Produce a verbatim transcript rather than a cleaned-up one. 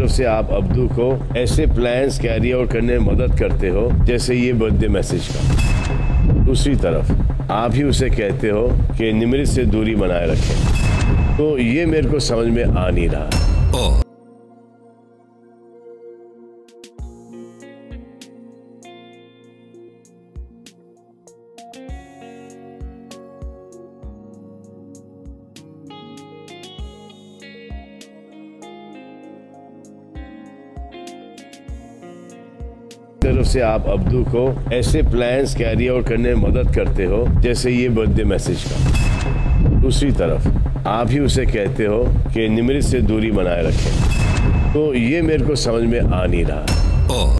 तरफ से आप अब्दू को ऐसे प्लान्स कैरी आउट करने में मदद करते हो जैसे ये बर्थडे मैसेज का। दूसरी तरफ आप ही उसे कहते हो कि निमृत से दूरी बनाए रखें। तो ये मेरे को समझ में आ नहीं रहा। ओह तरफ से आप अब्दू को ऐसे प्लान्स कैरी आउट करने में मदद करते हो जैसे ये बर्थडे मैसेज का। दूसरी तरफ आप ही उसे कहते हो कि निमृत से दूरी बनाए रखें। तो ये मेरे को समझ में आ नहीं रहा। ओह